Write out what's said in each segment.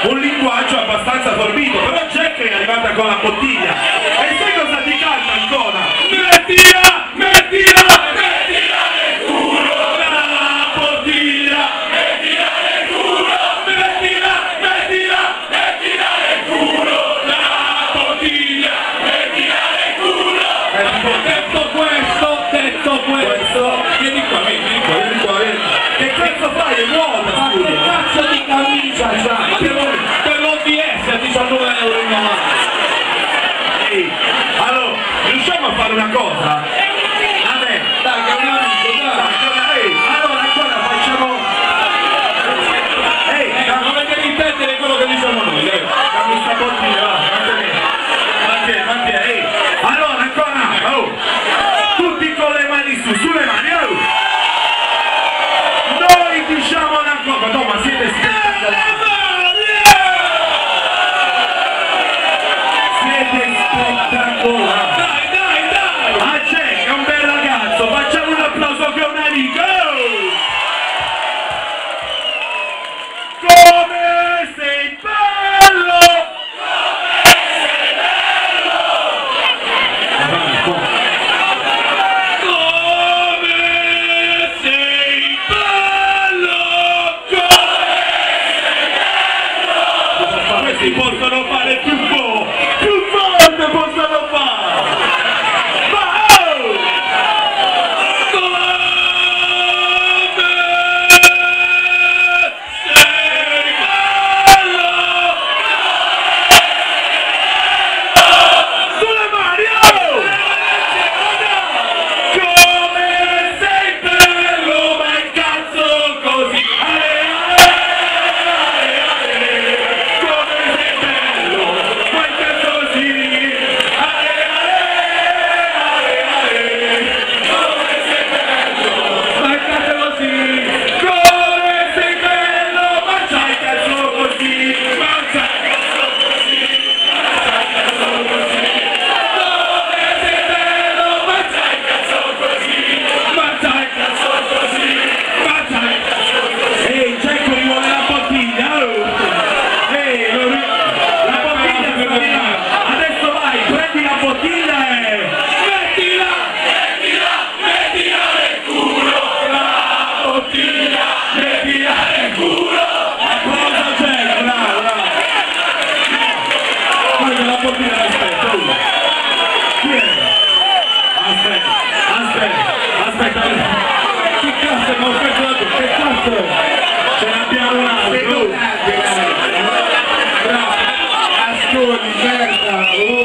un linguaggio abbastanza forbito, però Jack è arrivata con la bottiglia. E sai cosa ti canta ancora? Mettila, mettila, mettila nel culo la bottiglia, mettila nel culo, mettila, mettila, mettila nel culo la bottiglia, mettila nel culo. Detto questo, vieni qua, vieni qua. Che cazzo fai? È nuova, ma che cazzo di camicia c'hai? Per l'OBS a 19 euro in mano. Ehi, allora, riusciamo a fare una cosa? Vabbè, dai, che è un amico, dai. Allora, ancora facciamo... Ehi, non vedete intendere quello che diciamo noi, dai. Dammi sta bottiglia, va, mantieni, ehi. Allora, ancora, oh. Tutti con le mani su, sulle mani, oh. Noi diciamo una cosa, no, ma siete spettacolari. Siete spettacolari. Dai. A Jack è un bel ragazzo, facciamo un applauso che è un amico. Come sei bello! Si possono fare più volte possono fare, ma oh! Come sei bello! Sulle mani, oh! Come sei bello, ma il cazzo così! Aspetta, che cazzo mi ha offerto la tua? Che cazzo? Ce n'abbiamo un altro! Ascolti, merda!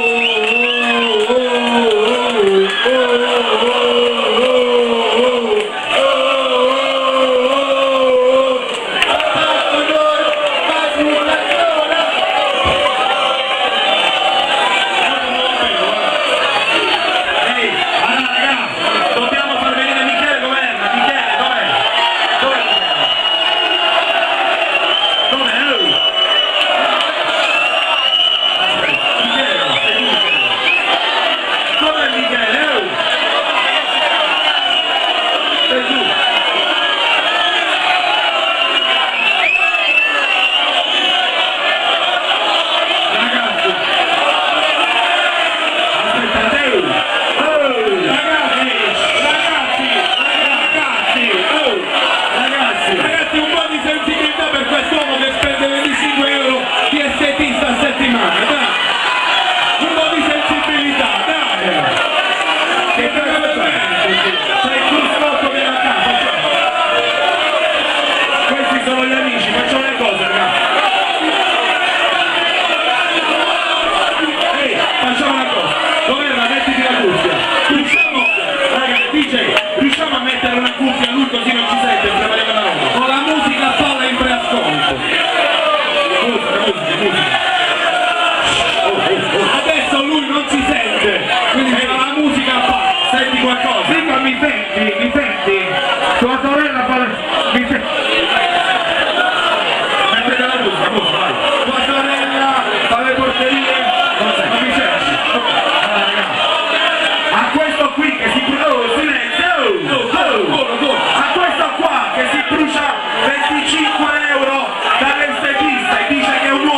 brucia 25 euro dall'estetista e dice che è un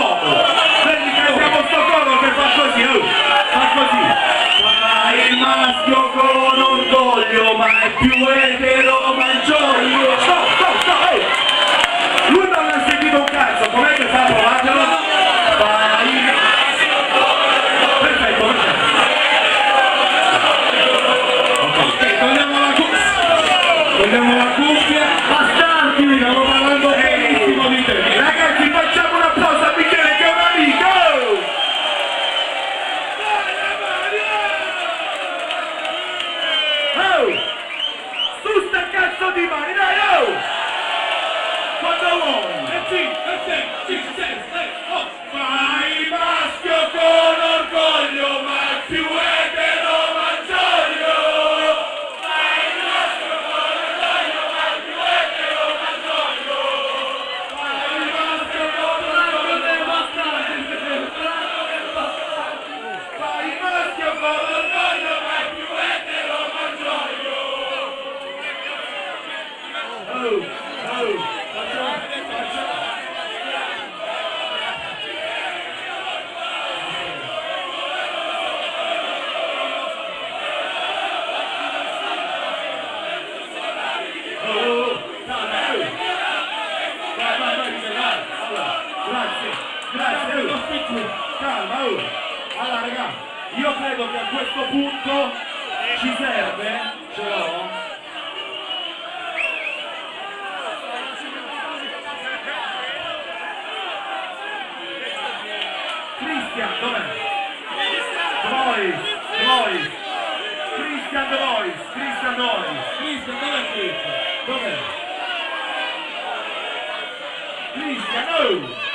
Vogliamo la cuffia? Bastardi! Stiamo parlando benissimo di te! Ragazzi, facciamo un applauso a Michele che è un amico! Oh! Su sta cazzo di mani, dai, oh! Quando vuoi! Fai maschio con orgoglio, ma è più etero Malgioglio! Fai maschio con orgoglio, ma è più etero Malgioglio! Fai maschio con orgoglio, fai maschio con orgoglio, ma è più etero Malgioglio! Grazie, calma, allora raga, io credo che a questo punto ci serve, ce l'ho. Cristian, dov'è? Cristian The Voice, Cristian dov'è Cristian? Dov'è? Cristian, oh!